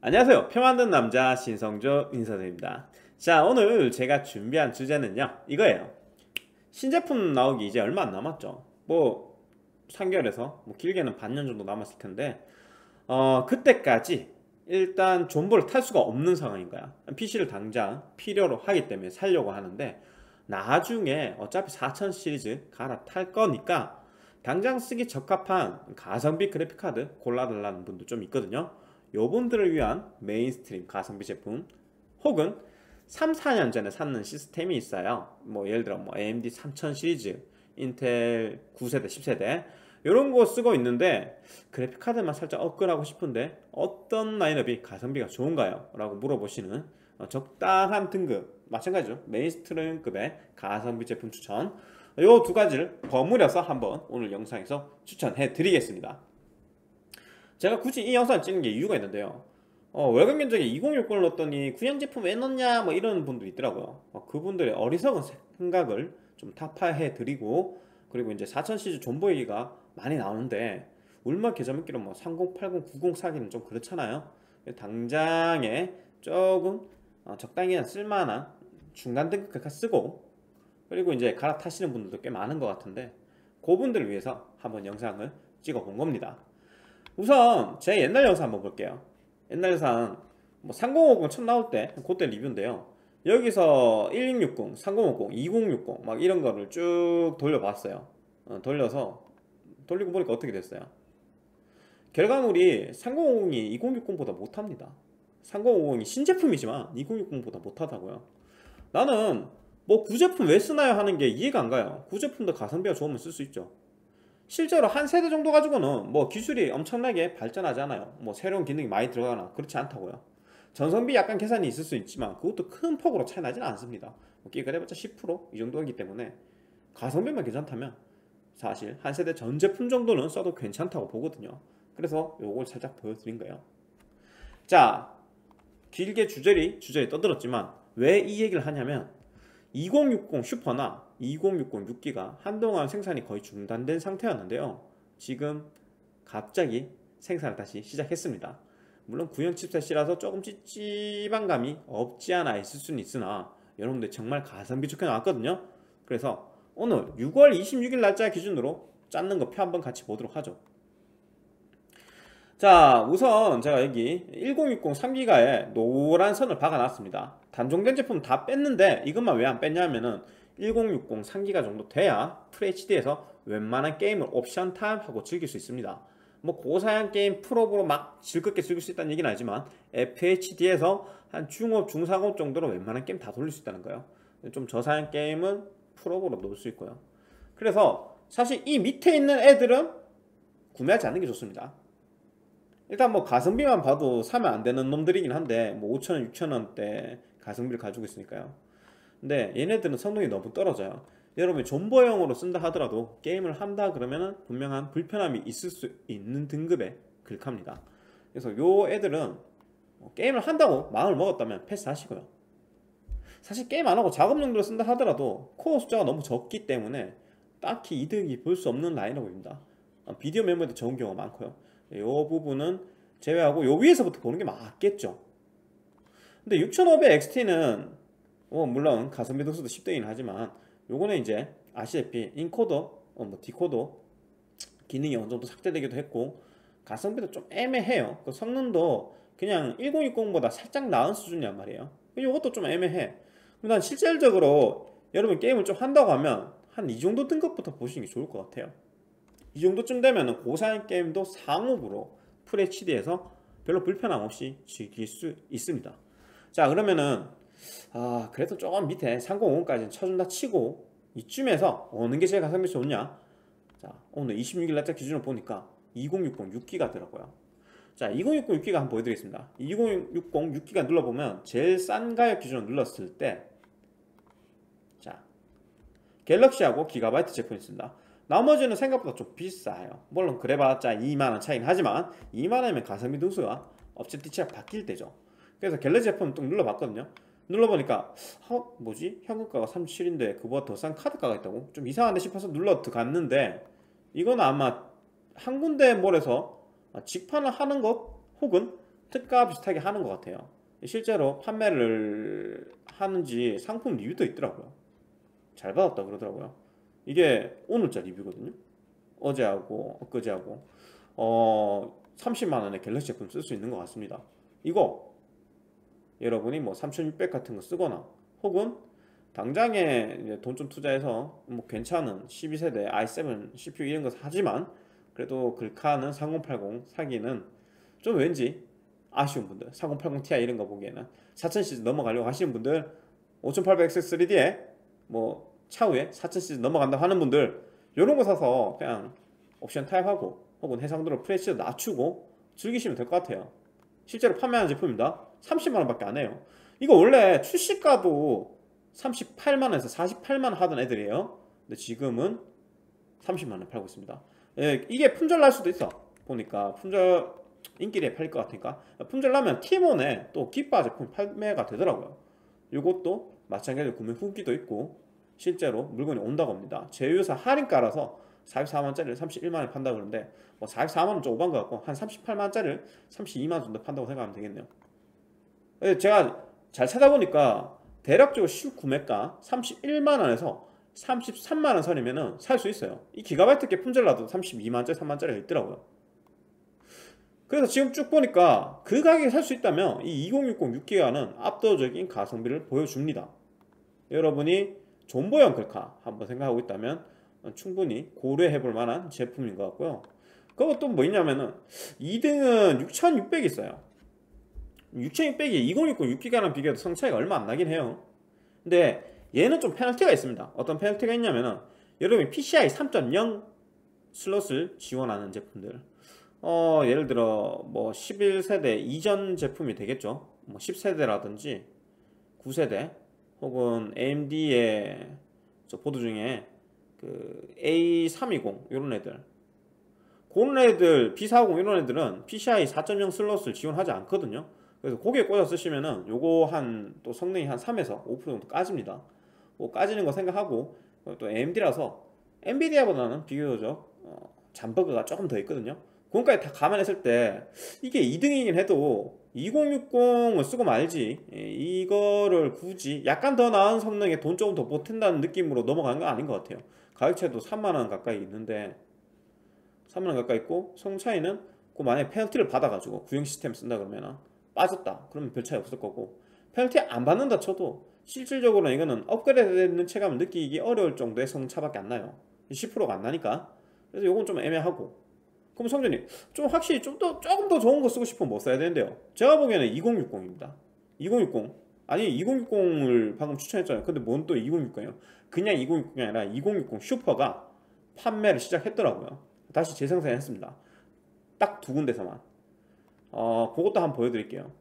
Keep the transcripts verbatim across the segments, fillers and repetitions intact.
안녕하세요. 표 만든 남자 신성조 인사드립니다. 자, 오늘 제가 준비한 주제는요, 이거예요. 신제품 나오기 이제 얼마 안 남았죠. 뭐 삼 개월에서 뭐 길게는 반년 정도 남았을 텐데, 어 그때까지 일단 존버를 탈 수가 없는 상황인 거야. 피시를 당장 필요로 하기 때문에 살려고 하는데, 나중에 어차피 사천 시리즈 갈아탈 거니까 당장 쓰기 적합한 가성비 그래픽카드 골라달라는 분도 좀 있거든요. 요분들을 위한 메인스트림 가성비 제품, 혹은 삼, 사 년 전에 샀는 시스템이 있어요. 뭐 예를 들어 뭐 에이엠디 삼천 시리즈, 인텔 구 세대, 십 세대 이런 거 쓰고 있는데, 그래픽카드만 살짝 업그레이드하고 싶은데 어떤 라인업이 가성비가 좋은가요? 라고 물어보시는 어, 적당한 등급, 마찬가지죠, 메인스트림급의 가성비 제품 추천, 요 두 가지를 버무려서 한번 오늘 영상에서 추천해 드리겠습니다. 제가 굳이 이 영상을 찍는 게 이유가 있는데요, 어, 월간 견적에 이천육십을 넣었더니 구형 제품 왜 넣냐 뭐 이런 분도 있더라고요. 어, 그분들의 어리석은 생각을 좀 타파해 드리고, 그리고 이제 사천 시리즈 존버기가 많이 나오는데 울마 계좌먹기로 뭐 삼십, 팔십, 구십 사기는 좀 그렇잖아요. 당장에 조금 어, 적당히 쓸만한 중간 등급 글카 쓰고, 그리고 이제 갈아타시는 분들도 꽤 많은 것 같은데, 그분들을 위해서 한번 영상을 찍어 본 겁니다. 우선 제 옛날 영상 한번 볼게요. 옛날 영상 뭐 삼공오공 처음 나올 때 그때 리뷰인데요, 여기서 일육육공, 삼공오공, 이공육공 막 이런 거를 쭉 돌려봤어요. 어, 돌려서 돌리고 보니까 어떻게 됐어요? 결과물이 삼공오공이 이공육공보다 못합니다. 삼공오공이 신제품이지만 이공육공보다 못하다고요. 나는 뭐 구제품 왜 쓰나요 하는 게 이해가 안 가요. 구제품도 가성비가 좋으면 쓸 수 있죠. 실제로 한 세대 정도 가지고는 뭐 기술이 엄청나게 발전하지 않아요. 뭐 새로운 기능이 많이 들어가나 그렇지 않다고요. 전성비 약간 계산이 있을 수 있지만 그것도 큰 폭으로 차이 나지는 않습니다. 뭐 끼가 해봤자 십 퍼센트 이 정도이기 때문에 가성비만 괜찮다면 사실 한 세대 전 제품 정도는 써도 괜찮다고 보거든요. 그래서 요걸 살짝 보여드린 거예요. 자, 길게 주저리 주저리 떠들었지만 왜 이 얘기를 하냐면, 이공육공 슈퍼나 이공육공 육 기가 한동안 생산이 거의 중단된 상태였는데요, 지금 갑자기 생산을 다시 시작했습니다. 물론 구형 칩셋이라서 조금 찝찝한 감이 없지 않아 있을 수는 있으나 여러분들 정말 가성비 좋게 나왔거든요. 그래서 오늘 유월 이십육일 날짜 기준으로 짰는 거 표 한번 같이 보도록 하죠. 자, 우선 제가 여기 천육십 삼 기가에 노란 선을 박아놨습니다. 단종된 제품 다 뺐는데 이것만 왜 안 뺐냐면은 천육십 삼 기가 정도 돼야 FHD에서 웬만한 게임을 옵션 타입하고 즐길 수 있습니다. 뭐 고사양 게임 풀업으로 막 즐겁게 즐길 수 있다는 얘기는 아니지만 에프에이치디에서 한 중업, 중상업 정도로 웬만한 게임 다 돌릴 수 있다는 거예요. 좀 저사양 게임은 풀업으로 놓을 수 있고요. 그래서 사실 이 밑에 있는 애들은 구매하지 않는 게 좋습니다. 일단 뭐 가성비만 봐도 사면 안 되는 놈들이긴 한데, 뭐 오천 원, 육천 원대 가성비를 가지고 있으니까요. 근데 얘네들은 성능이 너무 떨어져요. 여러분이 존버용으로 쓴다 하더라도 게임을 한다 그러면은 분명한 불편함이 있을 수 있는 등급의 글카입니다. 그래서 요 애들은 뭐 게임을 한다고 마음을 먹었다면 패스하시고요. 사실 게임 안 하고 작업 용도로 쓴다 하더라도 코어 숫자가 너무 적기 때문에 딱히 이득이 볼 수 없는 라인업입니다. 비디오 메모리도 적은 경우가 많고요. 이 부분은 제외하고 요 위에서부터 보는 게 맞겠죠. 근데 육천오백 엑스티는 뭐 물론 가성비 덕수도 십 대이긴 하지만, 요거는 이제 아시다시피 인코더, 어 뭐 디코더 기능이 어느 정도 삭제되기도 했고 가성비도 좀 애매해요. 그 성능도 그냥 천육십보다 살짝 나은 수준이란 말이에요. 요것도 좀 애매해. 난 실질적으로 여러분 게임을 좀 한다고 하면 한 이 정도 등급부터 보시는 게 좋을 것 같아요. 이 정도쯤 되면 고사양 게임도 상업으로 FHD에서 별로 불편함 없이 즐길 수 있습니다. 자, 그러면은 아 그래도 조금 밑에 삼공오공까지는 쳐준다 치고 이쯤에서 어느 게 제일 가성비 좋냐? 자, 오늘 이십육일 날짜 기준으로 보니까 이천육십 육 기가 더라고요. 자, 이천육십 육 기가 한번 보여드리겠습니다. 이천육십 육 기가 눌러보면 제일 싼 가격 기준으로 눌렀을 때, 자, 갤럭시하고 기가바이트 제품이 있습니다. 나머지는 생각보다 좀 비싸요. 물론 그래봤자 이만 원 차이긴 하지만 이만 원이면 가성비 등수가 업체 티치가 바뀔 때죠. 그래서 갤럭시 제품 뚝 눌러봤거든요. 눌러보니까 어, 뭐지? 현금가가 삼십칠인데 그보다 더 싼 카드가가 있다고? 좀 이상한데 싶어서 눌러 들어갔는데, 이건 아마 한 군데 몰에서 직판을 하는 것 혹은 특가 비슷하게 하는 것 같아요. 실제로 판매를 하는지 상품 리뷰도 있더라고요. 잘 받았다 그러더라고요. 이게 오늘자 리뷰거든요. 어제하고 엊그제하고 어 삼십만 원에 갤럭시 제품 쓸 수 있는 것 같습니다. 이거 여러분이 뭐 삼천육백 같은 거 쓰거나 혹은 당장에 돈 좀 투자해서 뭐 괜찮은 십이 세대 아이 세븐 씨피유 이런 거 사지만 그래도 글카는 삼공팔공 사기는 좀 왠지 아쉬운 분들, 삼공팔공 티아이 이런 거 보기에는 사천 시리즈 넘어가려고 하시는 분들, 오천팔백 엑스 쓰리디에 뭐 차후에 사천 시리즈 넘어간다 하는 분들 이런 거 사서 그냥 옵션 타입하고 혹은 해상도로 프레시도 낮추고 즐기시면 될 것 같아요. 실제로 판매하는 제품입니다. 삼십만 원밖에 안 해요. 이거 원래 출시가도 삼십팔만 원에서 사십팔만 원 하던 애들이에요. 근데 지금은 삼십만 원 팔고 있습니다. 예, 이게 품절 날 수도 있어. 보니까 품절 인기리에 팔릴 것 같으니까 품절 나면 티몬에 또 기빠 제품 판매가 되더라고요. 이것도 마찬가지로 구매 후기도 있고 실제로 물건이 온다고 합니다. 제휴사 할인가라서 사십사만 원짜리를 삼십일만 원에 판다고 그러는데 뭐 사십사만 원 좀 오반 것 같고 한 삼십팔만 원짜리를 삼십이만 원 정도 판다고 생각하면 되겠네요. 제가 잘 찾아보니까 대략적으로 실구매가 삼십일만 원에서 삼십삼만 원 선이면 살 수 있어요. 이 기가바이트께 품절나도 삼십이만 원짜리 삼만 원짜리가 있더라고요. 그래서 지금 쭉 보니까 그 가격에 살 수 있다면 이 이공육공 육 기가는 압도적인 가성비를 보여줍니다. 여러분이 존버형 글카 한번 생각하고 있다면 충분히 고려해볼 만한 제품인 것 같고요. 그것도 뭐 있냐면은 이 등은 육천육백이 있어요. 육천육백이 이공육공 육 기가랑 비교해도 성 차이가 얼마 안 나긴 해요. 근데 얘는 좀 페널티가 있습니다. 어떤 페널티가 있냐면은 여러분이 피시아이 삼 점 영 슬롯을 지원하는 제품들, 어 예를 들어 뭐 십일 세대 이전 제품이 되겠죠. 뭐 십 세대라든지 구 세대 혹은 에이엠디의 저 보드 중에 그 에이 삼이공 이런 애들, 그런 애들 비 사오공 이런 애들은 피시아이 사 점 영 슬롯을 지원하지 않거든요. 그래서 거기에 꽂아 쓰시면은 요거 한 또 성능이 한 삼에서 오 퍼센트 정도 까집니다. 뭐 까지는 거 생각하고 또 에이엠디라서 엔비디아보다는 비교적 어, 잠버그가 조금 더 있거든요. 그것까지 다 감안했을 때 이게 이 등이긴 해도 이공육공을 쓰고 말지 이거를 굳이 약간 더 나은 성능에 돈 조금 더 보탠다는 느낌으로 넘어가는 건 아닌 것 같아요. 가격 차이도 삼만 원 가까이 있는데 삼만 원 가까이 있고 성 차이는 그 만약에 페널티를 받아가지고 구형 시스템 쓴다 그러면 빠졌다 그러면 별 차이 없을 거고, 페널티 안 받는다 쳐도 실질적으로는 이거는 업그레이드 되는 체감을 느끼기 어려울 정도의 성차밖에 안 나요. 십 퍼센트가 안 나니까. 그래서 이건 좀 애매하고, 그럼 성준이 좀 확실히 좀 더 조금 더 좋은 거 쓰고 싶으면 뭐 써야 되는데요? 제가 보기에는 이공육공입니다. 이공육공 아니 이공육공을 방금 추천했잖아요. 근데 뭔 또 이공육공이에요? 그냥 이공육공이 아니라 이공육공 슈퍼가 판매를 시작했더라고요. 다시 재생산했습니다. 딱 두 군데서만. 어 그것도 한번 보여드릴게요.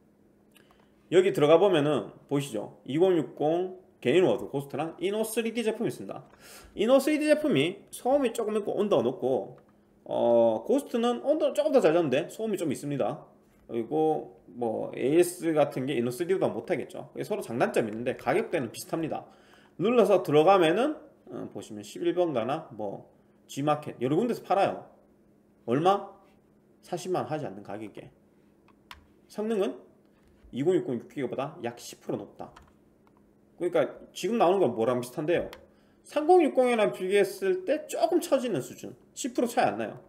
여기 들어가 보면은 보이시죠? 이공육공 게인워드 고스트랑 이노 쓰리디 제품이 있습니다. 이노 쓰리디 제품이 소음이 조금 있고 온도가 높고, 어 고스트는 온도 조금 더 잘 잡는데 소음이 좀 있습니다. 그리고 뭐 에이에스 같은 게 이노 쓰리디보다 못하겠죠. 서로 장단점이 있는데 가격대는 비슷합니다. 눌러서 들어가면은 어, 보시면 십일 번가나 뭐 G마켓 여러 군데서 팔아요. 얼마? 사십만 원 하지 않는 가격에. 성능은 이공육공 육 기가보다 약 십 퍼센트 높다. 그러니까 지금 나오는 건 뭐랑 비슷한데요? 삼공육공이랑 비교했을 때 조금 처지는 수준, 십 퍼센트 차이 안 나요.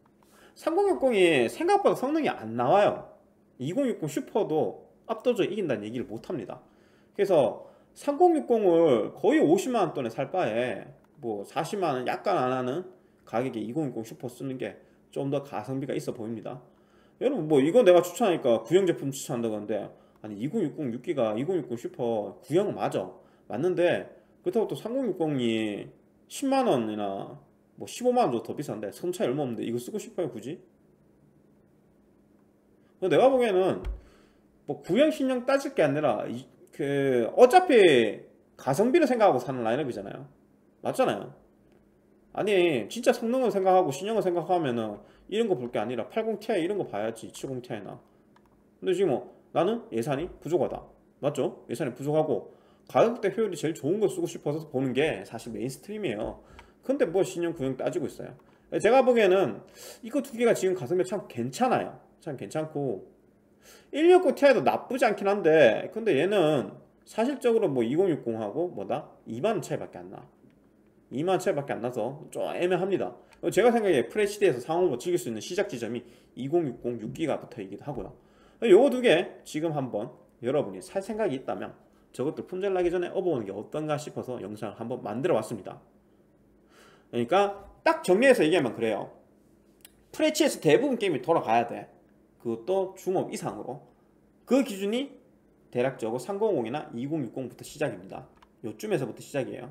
삼공육공이 생각보다 성능이 안 나와요. 이공육공 슈퍼도 압도적으로 이긴다는 얘기를 못합니다. 그래서 삼공육공을 거의 오십만 원 돈에 살 바에 뭐 사십만 원 약간 안 하는 가격에 이공육공 슈퍼 쓰는 게 좀 더 가성비가 있어 보입니다. 여러분 뭐 이거 내가 추천하니까 구형 제품 추천한다고 하는데, 아니 이공육공 육 기가 이공육공 슈퍼 구형 맞아 맞는데 그렇다고 또 삼공육공이 십만 원이나 뭐 십오만 원 정도 더 비싼데 선 차이 얼마 없는데 이거 쓰고 싶어요 굳이? 내가 보기에는 뭐 구형 신형 따질 게 아니라 이, 그 어차피 가성비를 생각하고 사는 라인업이잖아요. 맞잖아요. 아니 진짜 성능을 생각하고 신형을 생각하면은 이런 거 볼 게 아니라 팔십 티아이 이런 거 봐야지. 칠십 티아이나. 근데 지금 뭐 나는 예산이 부족하다, 맞죠? 예산이 부족하고 가격대 효율이 제일 좋은 거 쓰고 싶어서 보는 게 사실 메인스트림이에요. 근데 뭐 신형 구형 따지고 있어요. 제가 보기에는 이거 두 개가 지금 가성비 참 괜찮아요. 참 괜찮고, 천육십 티아이도 나쁘지 않긴 한데 근데 얘는 사실적으로 뭐 이천육십하고 뭐다? 이만 원 차이밖에 안 나. 이만 원 차이밖에 안 나서 좀 애매합니다. 제가 생각에 에프에이치디에서 상용으로 즐길 수 있는 시작 지점이 이천육십 육 기가부터이기도 하고요. 요거 두 개 지금 한번 여러분이 살 생각이 있다면 저것들 품절 나기 전에 업어보는 게 어떤가 싶어서 영상을 한번 만들어 왔습니다. 그러니까 딱 정리해서 얘기하면 그래요. 에프에이치디에서 대부분 게임이 돌아가야 돼. 그것도 중업 이상으로. 그 기준이 대략적으로 삼천십이나 이천육십부터 시작입니다. 요쯤에서부터 시작이에요.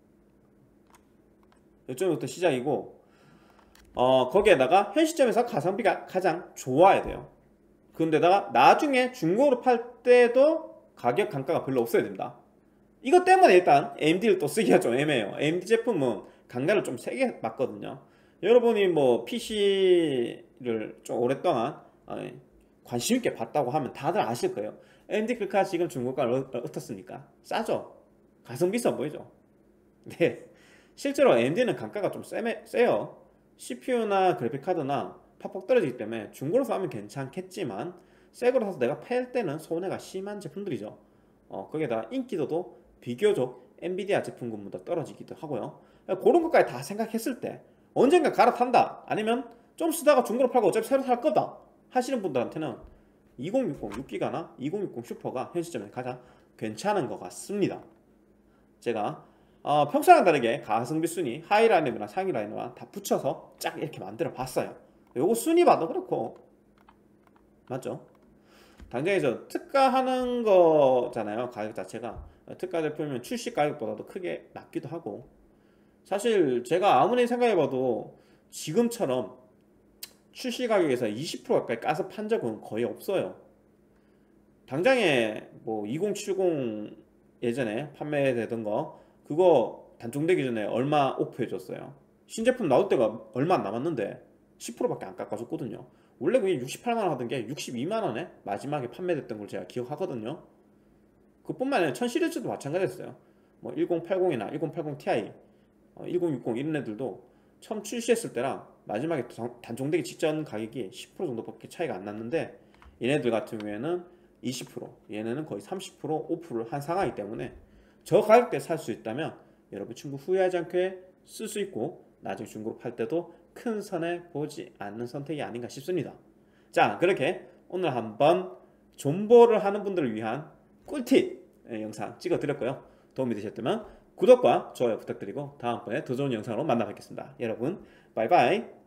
요쯤부터 시작이고 어 거기에다가 현 시점에서 가성비가 가장 좋아야 돼요. 그런데다가 나중에 중고로 팔 때도 가격 강가가 별로 없어야 됩니다. 이것 때문에 일단 에이엠디를 또 쓰기가 좀 애매해요. 에이엠디 제품은 강가를 좀 세게 맞거든요. 여러분이 뭐 피시를 좀 오랫동안 관심 있게 봤다고 하면 다들 아실 거예요. 에이엠디 글카 지금 중고가를 어떻습니까? 싸죠? 가성비 있어 보이죠? 네, 실제로 에이엠디는 강가가 좀 세매, 세요. 씨피유나 그래픽카드나 팍팍 떨어지기 때문에 중고로 사면 괜찮겠지만 새거로 사서 내가 팔 때는 손해가 심한 제품들이죠. 어, 거기에다가 인기도도 비교적 엔비디아 제품군보다 떨어지기도 하고요. 그런 것까지 다 생각했을 때 언젠가 갈아탄다, 아니면 좀 쓰다가 중고로 팔고 어차피 새로 살 거다 하시는 분들한테는 이천육십 육 기가나 이천육십 슈퍼가 현 시점에 가장 괜찮은 것 같습니다. 제가 어, 평소랑 다르게 가성비 순위 하이 라인업이나 상위 라인업이나 다 붙여서 쫙 이렇게 만들어 봤어요. 요거 순위 봐도 그렇고 맞죠? 당장에 저 특가하는 거잖아요. 가격 자체가 특가 제품이면 출시 가격보다도 크게 낮기도 하고, 사실 제가 아무리 생각해봐도 지금처럼 출시 가격에서 이십 퍼센트 가까이 까서 판 적은 거의 없어요. 당장에 뭐 이천칠십 예전에 판매되던 거 그거 단종되기 전에 얼마 오프해줬어요. 신제품 나올 때가 얼마 안 남았는데 십 퍼센트밖에 안 깎아줬거든요. 원래 그게 육십팔만 원 하던 게 육십이만 원에 마지막에 판매됐던 걸 제가 기억하거든요. 그뿐만 아니라 천 시리즈도 마찬가지였어요. 뭐 천팔십이나 천팔십 티아이, 어, 천육십 이런 애들도 처음 출시했을 때랑 마지막에 단종되기 직전 가격이 십 퍼센트 정도밖에 차이가 안 났는데 얘네들 같은 경우에는 이십 퍼센트, 얘네는 거의 삼십 퍼센트 오프를 한 상황이기 때문에 저 가격대에 살 수 있다면 여러분 충분히 후회하지 않게 쓸 수 있고 나중에 중고로 팔 때도 큰 손해 보지 않는 선택이 아닌가 싶습니다. 자, 그렇게 오늘 한번 존버를 하는 분들을 위한 꿀팁 영상 찍어 드렸고요. 도움이 되셨다면 구독과 좋아요 부탁드리고 다음번에 더 좋은 영상으로 만나 뵙겠습니다. 여러분 바이바이.